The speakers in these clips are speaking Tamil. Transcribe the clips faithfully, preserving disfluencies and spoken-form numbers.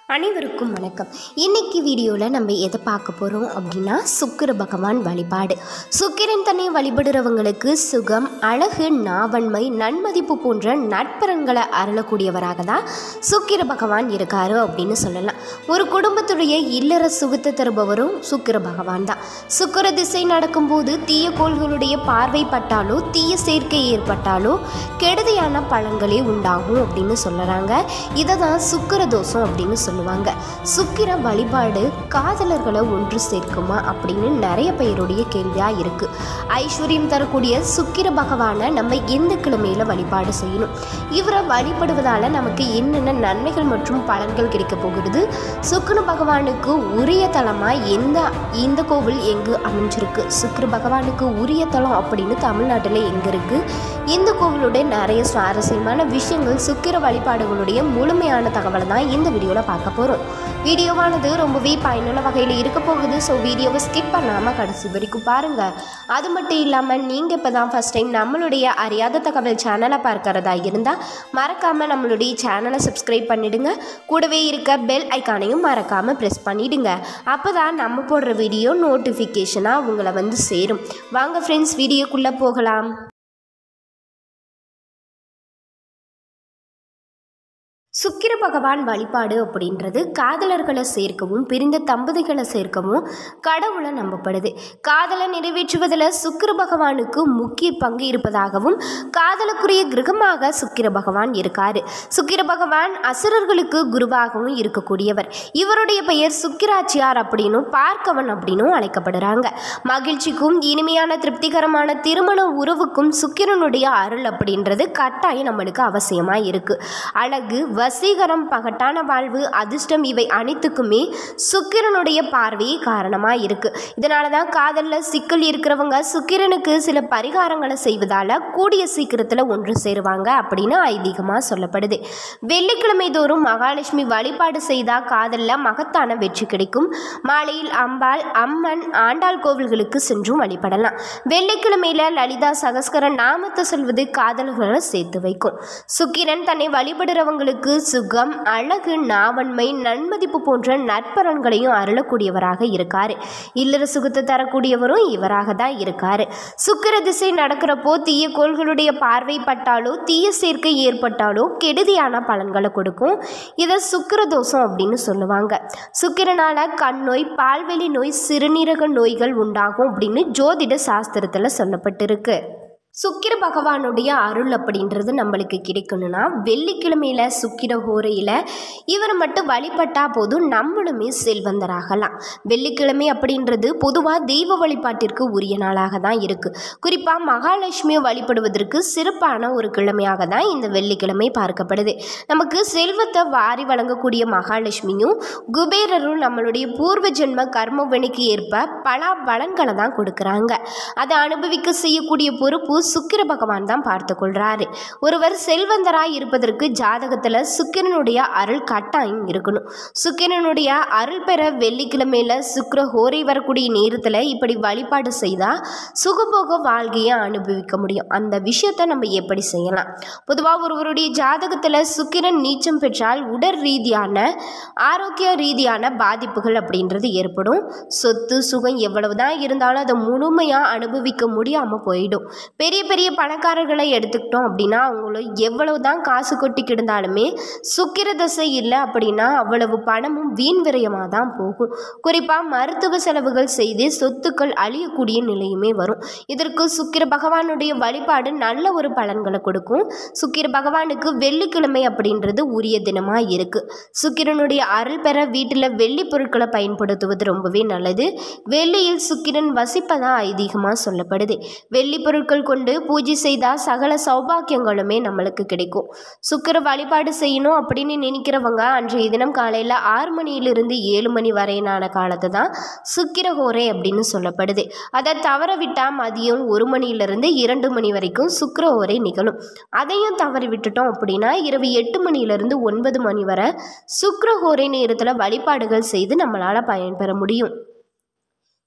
அனைவருக்கும் வணக்கம். இன்னைக்கு வீடியோவில் நம்ம எதை பார்க்க போகிறோம் அப்படின்னா சுக்கிர பகவான் வழிபாடு. சுக்கிரன் தன்னை வழிபடுறவங்களுக்கு சுகம், அழகு, நாவன்மை, நன்மதிப்பு போன்ற நட்பரன்களை அருளக்கூடியவராக தான் சுக்கிர பகவான் இருக்காரு அப்படின்னு சொல்லலாம். ஒரு குடும்பத்துடைய இல்லற சுகத்தை தருபவரும் சுக்கிர பகவான் தான். சுக்கிர திசை நடக்கும்போது தீய கோள்களுடைய பார்வை பட்டாலோ தீய சேர்க்கை ஏற்பட்டாலோ கெடுதியான பலன்களே உண்டாகும் அப்படின்னு சொல்லுறாங்க. இதை தான் சுக்கிர தோஷம் அப்படின்னு சொல்லுவாங்க. சுக்கிர வழிபாடு காதலர்களை ஒன்று சேர்க்குமா அப்படின்னு நிறைய பேருடைய கேள்வியா இருக்கு. ஐஸ்வர்யம் தரக்கூடிய சுக்கிர பகவானை நம்ம எந்த கிழமையில வழிபாடு செய்யணும், இவரை வழிபடுவதால நமக்கு என்னென்ன நன்மைகள் மற்றும் பலன்கள் கிடைக்க போகிறது, சுக்கிர பகவானுக்கு உரிய தலமா எந்த இந்த கோவில் எங்கு அமைஞ்சிருக்கு, சுக்கிர பகவானுக்கு உரிய தலம் அப்படின்னு தமிழ்நாட்டில் எங்க இருக்கு, இந்த கோவிலுடைய நிறைய சுவாரஸ்யமான விஷயங்கள் சுக்கிர வழிபாடுகளுடைய முழுமையான தகவலை தான் இந்த வீடியோவில் பார்க்க போகிறோம். வீடியோவானது ரொம்பவே பயனுள்ள வகையில் இருக்க போகுது. ஸோ வீடியோவை ஸ்கிப் பண்ணாமல் கடைசி வரைக்கும் பாருங்கள். அது மட்டும் இல்லாமல் நீங்கள் இப்போ தான் ஃபஸ்ட் டைம் நம்மளுடைய அறியாத தகவல் சேனலை பார்க்கறதா இருந்தால் மறக்காமல் நம்மளுடைய சேனலை சப்ஸ்கிரைப் பண்ணிவிடுங்க. கூடவே இருக்க பெல் ஐக்கானையும் மறக்காமல் ப்ரெஸ் பண்ணிவிடுங்க. அப்போ தான் நம்ம போடுற வீடியோ நோட்டிஃபிகேஷனாக உங்களை வந்து சேரும். வாங்க ஃப்ரெண்ட்ஸ், வீடியோக்குள்ளே போகலாம். சுக்கிர பகவான் வழிபாடு அப்படின்றது காதலர்களை சேர்க்கவும் பிரிந்த தம்பதிகளை சேர்க்கவும் கடவுளை நம்பப்படுது. காதலை நிறைவேற்றுவதில் சுக்கிர பகவானுக்கு முக்கிய பங்கு இருப்பதாகவும் காதலுக்குரிய கிரகமாக சுக்கிர பகவான் இருக்காரு. சுக்கிர பகவான் அசுரர்களுக்கு குருவாகவும் இருக்கக்கூடியவர். இவருடைய பெயர் சுக்கிராச்சியார் அப்படின்னும் பார்க்கவன் அப்படின்னும் அழைக்கப்படுறாங்க. மகிழ்ச்சிக்கும் இனிமையான திருப்திகரமான திருமண உறவுக்கும் சுக்கிரனுடைய அருள் அப்படின்றது கட்டாயம் நம்மளுக்கு அவசியமாக இருக்கு. அழகு, வசீகரம், பகட்டான வாழ்வு, அதிர்ஷ்டம் இவை அனைத்துக்குமே சுக்கிரனுடைய பார்வையே காரணமாக இருக்கு. இதனால தான் காதலில் சிக்கல் இருக்கிறவங்க சுக்கிரனுக்கு சில பரிகாரங்களை செய்வதால் கூடிய சீக்கிரத்தில் ஒன்று சேருவாங்க அப்படின்னு ஐதீகமாக சொல்லப்படுது. வெள்ளிக்கிழமை தோறும் மகாலட்சுமி வழிபாடு செய்தால் காதலில் மகத்தான வெற்றி கிடைக்கும். மாலையில் அம்பாள், அம்மன், ஆண்டாள் கோவில்களுக்கு சென்றும் வழிபடலாம். வெள்ளிக்கிழமையில் லலிதா சகஸ்கர நாமத்தை சொல்வது காதல்களை சேர்த்து வைக்கும். சுக்கிரன் தன்னை வழிபடுறவங்களுக்கு சுகம், அழகு, நாவன்மை, நன்மதிப்பு போன்ற நற்பலன்களையும் அருளக்கூடியவராக இருக்காரு. இல்லற சுகத்தை தரக்கூடியவரும் இவராக தான் இருக்காரு. சுக்கிர திசை நடக்கிறப்போ தீய கோள்களுடைய பார்வை பட்டாலோ தீய சேர்க்கை ஏற்பட்டாலோ கெடுதியான பலன்களை கொடுக்கும். இதை சுக்கிர தோஷம் அப்படின்னு சொல்லுவாங்க. சுக்கிரனால கண் நோய், பால்வெளி நோய், சிறுநீரக நோய்கள் உண்டாகும் அப்படின்னு ஜோதிட சாஸ்திரத்தில் சொல்லப்பட்டிருக்கு. சுக்கிர பகவானுடைய அருள் அப்படின்றது நம்மளுக்கு கிடைக்கணும்னா வெள்ளிக்கிழமையில சுக்கிர ஹோரையில் இவரை மட்டும் வழிபட்டா போதும் நம்மளுமே செல்வந்தராகலாம். வெள்ளிக்கிழமை அப்படின்றது பொதுவாக தெய்வ வழிபாட்டிற்கு உரிய நாளாக தான் இருக்குது. குறிப்பாக மகாலட்சுமியை வழிபடுவதற்கு சிறப்பான ஒரு கிழமையாக தான் இந்த வெள்ளிக்கிழமை பார்க்கப்படுது. நமக்கு செல்வத்தை வாரி வழங்கக்கூடிய மகாலட்சுமியும் குபேரரும் நம்மளுடைய பூர்வ ஜென்ம கர்மவினைக்கு ஏற்ப பல பலன்களை தான் கொடுக்குறாங்க. அதை அனுபவிக்க செய்யக்கூடிய பொறுப்பு சுக்கிர பகவான் தான் பார்த்து கொள்றாரு. ஒருவர் செல்வந்தராய் இருப்பதற்கு ஜாதகத்தில் சுக்கிரனுடைய அருள் கட்டாயம் இருக்கணும். சுக்கிரனுடைய அருள் பெற வெள்ளிக்கிழமையில சுக்கிர ஹோரை வரக்கூடிய நேரத்தில் இப்படி வழிபாடு செய்தால் சுகபோக வாழ்க்கையை அனுபவிக்க முடியும். அந்த விஷயத்தை நம்ம எப்படி செய்யலாம்? பொதுவாக ஒருவருடைய ஜாதகத்தில் சுக்கிரன் நீச்சம் பெற்றால் உடல் ரீதியான ஆரோக்கிய ரீதியான பாதிப்புகள் அப்படின்றது ஏற்படும். சொத்து சுகம் எவ்வளவுதான் இருந்தாலும் அதை முழுமையாக அனுபவிக்க முடியாமல் போயிடும். பெரிய பெரிய பணக்காரர்களை எடுத்துக்கிட்டோம் அப்படின்னா அவங்கள எவ்வளவு தான் காசு கொட்டி கிடந்தாலுமே சுக்கிர தசை இல்லை அப்படின்னா அவ்வளவு பணமும் வீண் விரயமாக தான் போகும். குறிப்பாக மருத்துவ செலவுகள் செய்து சொத்துக்கள் அழியக்கூடிய நிலையுமே வரும். இதற்கு சுக்கிர பகவானுடைய வழிபாடு நல்ல ஒரு பலன்களை கொடுக்கும். சுக்கிர பகவானுக்கு வெள்ளிக்கிழமை அப்படின்றது உரிய தினமாக இருக்கு. சுக்கிரனுடைய அருள் பெற வீட்டில் வெள்ளி பொருட்களை பயன்படுத்துவது ரொம்பவே நல்லது. வெள்ளியில் சுக்கிரன் வசிப்பதா ஐதீகமாக சொல்லப்படுது. வெள்ளி பொருட்கள் கொண்டு பூஜை செய்தால் சகல சௌபாக்கியங்களுமே நம்மளுக்கு கிடைக்கும். சுக்கிர வழிபாடு செய்யணும் அப்படின்னு நினைக்கிறவங்க அன்றைய தினம் காலையில் ஆறு மணியிலிருந்து ஏழு மணி வரையிலான காலத்தை தான் சுக்கிர ஹோரை அப்படின்னு சொல்லப்படுது. அதை தவற விட்டால் மதியம் ஒரு மணியிலிருந்து இரண்டு மணி வரைக்கும் சுக்கிர ஹோரை நிகழும். அதையும் தவறி விட்டுட்டோம் அப்படின்னா இரவு எட்டு மணியிலிருந்து ஒன்பது மணி வரை சுக்கிர ஹோரை நேரத்தில் வழிபாடுகள் செய்து நம்மளால் பயன்பெற முடியும்.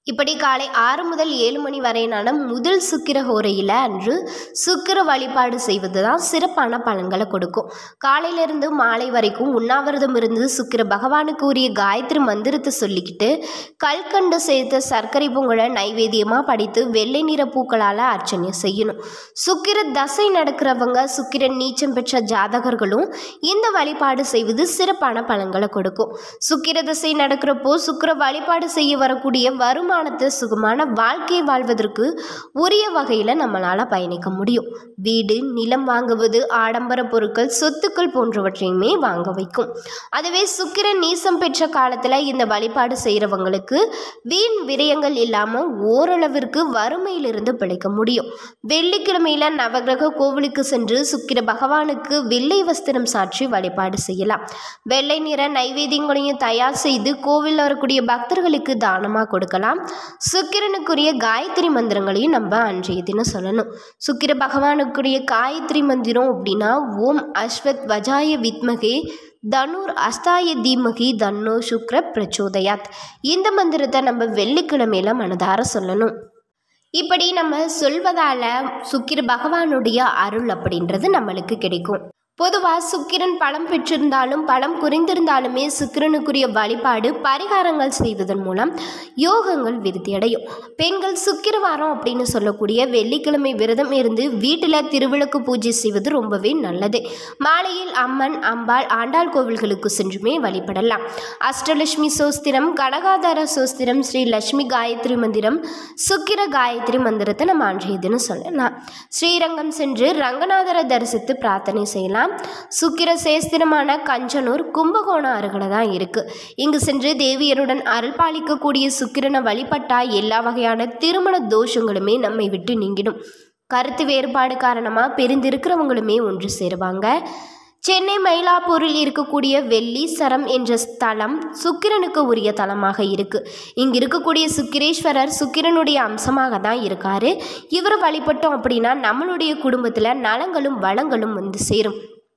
இப்படி காலை ஆறு முதல் ஏழு மணி வரையிலான முதல் சுக்கிர ஹோரையில் அன்று சுக்கிர வழிபாடு செய்வது தான் சிறப்பான பலன்களை கொடுக்கும். காலையிலிருந்து மாலை வரைக்கும் உண்ணாவிரதம் இருந்து சுக்கிர பகவானுக்கு உரிய காயத்ரி மந்திரத்தை சொல்லிக்கிட்டு கல்கண்டு சேர்த்த சர்க்கரை பொங்கலை நைவேத்தியமாக படித்து வெள்ளை நிற பூக்களால் அர்ச்சனை செய்யணும். சுக்கிர தசை நடக்கிறவங்க, சுக்கிரன் நீச்சம் பெற்ற ஜாதகர்களும் இந்த வழிபாடு செய்வது சிறப்பான பலன்களை கொடுக்கும். சுக்கிர தசை நடக்கிறப்போ சுக்கிர வழிபாடு செய்ய வரக்கூடிய வருமானத்தை சுகமான வாழ்க்கையை வாழ்வதற்கு உரிய வகையில் நம்மளால் பயணிக்க முடியும். வீடு, நிலம் வாங்குவது, ஆடம்பர பொருட்கள், சொத்துக்கள் போன்றவற்றையுமே வாங்க வைக்கும். அதுவே சுக்கிரன் நீசம் பெற்ற காலத்தில் இந்த வழிபாடு செய்கிறவங்களுக்கு வீண் விரயங்கள் இல்லாமல் ஓரளவிற்கு வறுமையிலிருந்து பிழைக்க முடியும். வெள்ளிக்கிழமையில் நவகிரக கோவிலுக்கு சென்று சுக்கிர பகவானுக்கு வெள்ளை வஸ்திரம் சாற்றி வழிபாடு செய்யலாம். வெள்ளை நிற நைவேத்தியங்களையும் தயார் செய்து கோவில் வரக்கூடிய பக்தர்களுக்கு தானமாக கொடுக்கலாம். சுக்கிரனுக்குரிய காயத்ரி மந்திரங்களையும் நம்ம அன்றைய தினம் சொல்லணும். சுக்கிர பகவானுக்குரிய காயத்ரி மந்திரம் அப்படின்னா ஓம் அஸ்வத் வஜாய வித்மகே தனுர் அஸ்தாய தீமகி தன்னோ சுக்ர பிரச்சோதயாத். இந்த மந்திரத்தை நம்ம வெள்ளிக்கிழமையில மனதார சொல்லணும். இப்படி நம்ம சொல்வதால் சுக்கிர பகவானுடைய அருள் அப்படின்றது நம்மளுக்கு கிடைக்கும். பொதுவாக சுக்கிரன் பலம் பெற்றிருந்தாலும் பலம் குறைந்திருந்தாலுமே சுக்கிரனுக்குரிய வழிபாடு பரிகாரங்கள் செய்வதன் மூலம் யோகங்கள் விருத்தியடையும். பெண்கள் சுக்கிரவாரம் அப்படின்னு சொல்லக்கூடிய வெள்ளிக்கிழமை விரதம் இருந்து வீட்டில் திருவிளக்கு பூஜை செய்வது ரொம்பவே நல்லது. மாலையில் அம்மன், அம்பாள், ஆண்டாள் கோவில்களுக்கு சென்றுமே வழிபடலாம். அஷ்டலட்சுமி சோஸ்திரம், கனகாதார சோஸ்திரம், ஸ்ரீ லட்சுமி காயத்ரி மந்திரம், சுக்கிர காயத்ரி மந்திரத்தை நம்ம அன்றைய தினம் சொல்லலாம். ஸ்ரீரங்கம் சென்று ரங்கநாதரை தரிசித்து பிரார்த்தனை செய்யலாம். சுக்கிர சேஸ்திரமான கஞ்சனூர் கும்பகோணம் அருகில் தான் இருக்குது. இங்கு சென்று தேவியருடன் அருள் பாலிக்கக்கூடிய சுக்கிரனை வழிபட்டால் எல்லா வகையான திருமண தோஷங்களுமே நம்மை விட்டு நீங்கிடும். கருத்து வேறுபாடு காரணமாக பிரிந்திருக்கிறவங்களுமே ஒன்று சேருவாங்க. சென்னை மயிலாப்பூரில் இருக்கக்கூடிய வெள்ளீசரம் என்ற ஸ்தலம் சுக்கிரனுக்கு உரிய தலமாக இருக்குது. இங்கே இருக்கக்கூடிய சுக்கிரேஸ்வரர் சுக்கிரனுடைய அம்சமாக தான் இருக்கார். இவரை வழிபட்டோம் அப்படின்னா நம்மளுடைய குடும்பத்தில் நலங்களும் வளங்களும் வந்து சேரும்.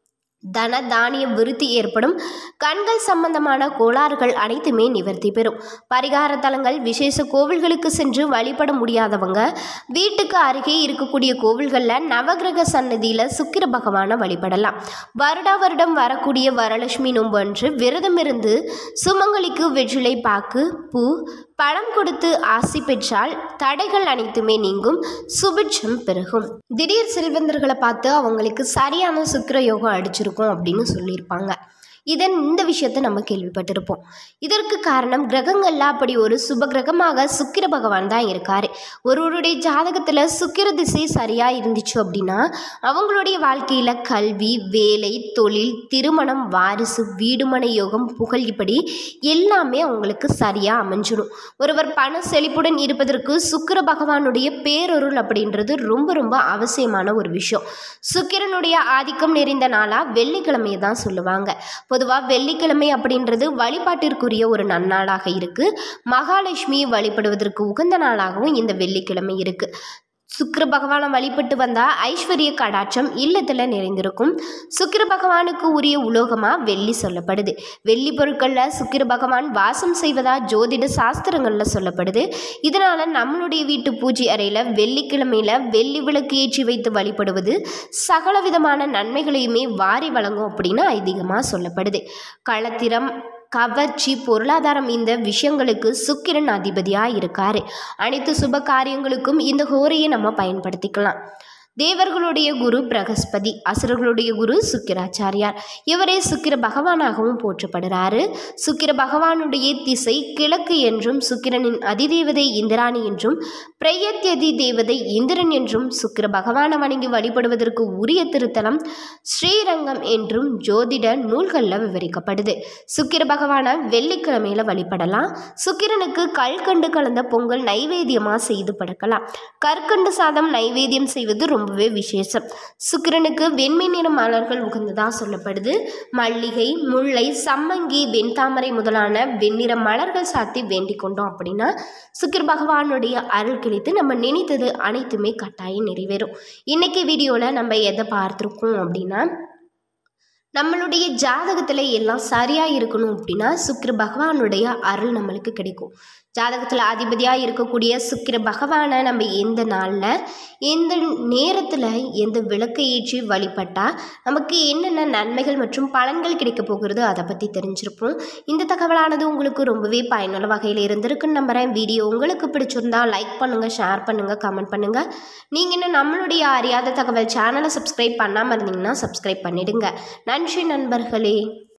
தன தானிய விருத்தி ஏற்படும். கண்கள் சம்பந்தமான கோளாறுகள் அனைத்துமே நிவர்த்தி பெறும். பரிகார தலங்கள், விசேஷ கோவில்களுக்கு சென்று வழிபட முடியாதவங்க வீட்டுக்கு அருகே இருக்கக்கூடிய கோவில்களில் நவகிரக சன்னதியில் சுக்கிர பகவானை வழிபடலாம். வருடா வருடம் வரக்கூடிய வரலட்சுமி நோன்பு அன்று விரதம் இருந்து சுமங்கலிக்கு வெற்றிலை பாக்கு, பூ, பழம் கொடுத்து ஆசி பெற்றால் தடைகள் அனைத்துமே நீங்கும், சுபிட்சம் பெருகும். திடீர் செல்வந்தர்களை பார்த்து அவங்களுக்கு சரியான சுக்கிர யோகம் அடிச்சிருக்கும் அப்படின்னு சொல்லியிருப்பாங்க. இதன் இந்த விஷயத்தை நம்ம கேள்விப்பட்டிருப்போம். இதற்கு காரணம் கிரகங்கள்ல அப்படி ஒரு சுப கிரகமாக சுக்கிர பகவான் தான் இருக்காரு. ஒருவருடைய ஜாதகத்தில் சுக்கிர திசை சரியாக இருந்துச்சு அப்படின்னா அவங்களுடைய வாழ்க்கையில் கல்வி, வேலை, தொழில், திருமணம், வாரிசு, வீடுமனை யோகம், புகழ் இப்படி எல்லாமே அவங்களுக்கு சரியாக அமைஞ்சிடும். ஒருவர் பண செழிப்புடன் இருப்பதற்கு சுக்கிர பகவானுடைய பேரொருள் அப்படின்றது ரொம்ப ரொம்ப அவசியமான ஒரு விஷயம். சுக்கிரனுடைய ஆதிக்கம் நிறைந்த நாளாக வெள்ளிக்கிழமையை தான் சொல்லுவாங்க. பொதுவாக வெள்ளிக்கிழமை அப்படின்றது வழிபாட்டிற்குரிய ஒரு நன்னாளாக இருக்குது. மகாலட்சுமியை வழிபடுவதற்கு உகந்த நாளாகவும் இந்த வெள்ளிக்கிழமை இருக்குது. சுக்கிர பகவானை வழிபட்டு வந்தால் ஐஸ்வர்ய கடாட்சம் இல்லத்தில் நிறைந்திருக்கும். சுக்கிர பகவானுக்கு உரிய உலோகமாக வெள்ளி சொல்லப்படுது. வெள்ளி பொருட்களில் சுக்கிர பகவான் வாசம் செய்வதாக ஜோதிட சாஸ்திரங்களில் சொல்லப்படுது. இதனால் நம்மளுடைய வீட்டு பூஜை அறையில் வெள்ளிக்கிழமையில் வெள்ளி விளக்கு ஏற்றி வைத்து வழிபடுவது சகல விதமான நன்மைகளையுமே வாரி வழங்கும் அப்படின்னு ஐதீகமாக சொல்லப்படுது. களத்திரம், கவர்ச்சி, பொருளாதாரம் இந்த விஷயங்களுக்கு சுக்கிரன் அதிபதியாக இருக்காரு. அனைத்து சுப காரியங்களுக்கும் இந்த ஹோரையை நம்ம பயன்படுத்திக்கலாம். தேவர்களுடைய குரு பிரகஸ்பதி, அசுரர்களுடைய குரு சுக்கிராச்சாரியார். இவரே சுக்கிர பகவானாகவும் போற்றப்படுறாரு. சுக்கிர பகவானுடைய திசை கிழக்கு என்றும், சுக்கிரனின் அதிதேவதை இந்திராணி என்றும், பிரயத்யதி தேவதை இந்திரன் என்றும், சுக்கிர பகவானை வணங்கி வழிபடுவதற்கு உரிய திருத்தலம் ஸ்ரீரங்கம் என்றும் ஜோதிட நூல்களில் விவரிக்கப்படுது. சுக்கிர பகவானை வெள்ளிக்கிழமையில வழிபடலாம். சுக்கிரனுக்கு கல்கண்டு கலந்த பொங்கல் நைவேத்தியமாக செய்து படைக்கலாம். கற்கண்டு சாதம் நைவேத்தியம் செய்வது ரொம்ப ரொம்பவே விசேஷம். சுக்கிரனுக்கு வெண்மை நிற மலர்கள் உகந்ததாக சொல்லப்படுது. மல்லிகை, முல்லை, சம்மங்கி, வெண்தாமரை முதலான வெண்ணிற மலர்கள் சாத்தி வேண்டிக் கொண்டோம் அப்படின்னா சுக்கிர பகவானுடைய அருள் கிடைத்து நம்ம நினைத்தது அனைத்துமே கட்டாயம் நிறைவேறும். இன்னைக்கு வீடியோவில் நம்ம எதை பார்த்துருக்கோம் அப்படின்னா நம்மளுடைய ஜாதகத்தில் எல்லாம் சரியாக இருக்கணும் அப்படின்னா சுக்கிர பகவானுடைய அருள் நம்மளுக்கு கிடைக்கும். ஜாதகத்தில் அதிபதியாக இருக்கக்கூடிய சுக்கிர பகவானை நம்ம எந்த நாளில் எந்த நேரத்தில் எந்த விளக்கை ஏற்றி வழிபட்டால் நமக்கு என்னென்ன நன்மைகள் மற்றும் பலன்கள் கிடைக்க போகிறது அதை பற்றி தெரிஞ்சிருப்போம். இந்த தகவலானது உங்களுக்கு ரொம்பவே பயனுள்ள வகையில் இருந்திருக்குன்னு நம்புகிறேன். வீடியோ உங்களுக்கு பிடிச்சிருந்தா லைக் பண்ணுங்கள், ஷேர் பண்ணுங்கள், கமெண்ட் பண்ணுங்கள். நீங்கள் இன்னும் நம்மளுடைய அறியாத தகவல் சேனலை சப்ஸ்கிரைப் பண்ணாமல் இருந்தீங்கன்னா சப்ஸ்கிரைப் பண்ணிடுங்க. நன்றி நண்பர்களே.